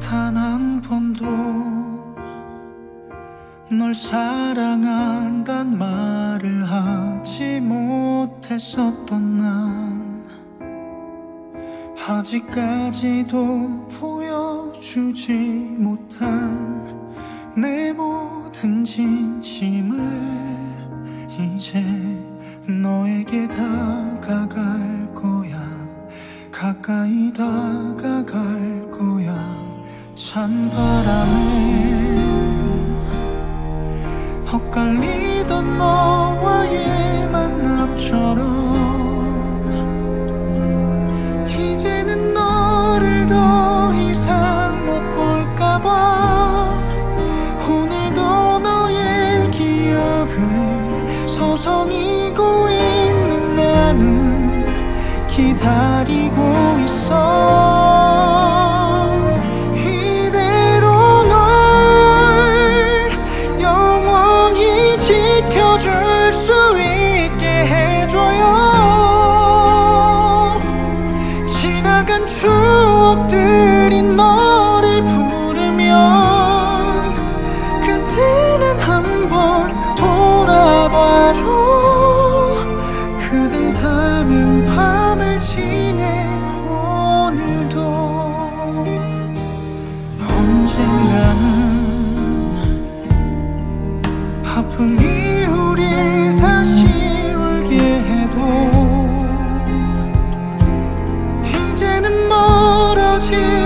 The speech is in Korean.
단 한 번도 널 사랑한단 말을 하지 못했었던 난 아직까지도 보여주지 못한 내 모든 진심을 이제 너에게 다가갈 거야. 가까이 다가갈 거야. 찬바람에 엇갈리던 너와의 만남처럼 이제는 너를 더 이상 못 볼까봐 오늘도 너의 기억을 서성이고 있는 나는 기다리고 있어. 이대로 널 영원히 지켜줄 수 있게 해줘요. 지나간 추억들이 너를 부르면 그때는 한번 돌아봐줘. 그댈 닮은 밤을 지내 오늘도. 언젠가는 아픔이 우릴 다시 울게 해도 이제는 멀어진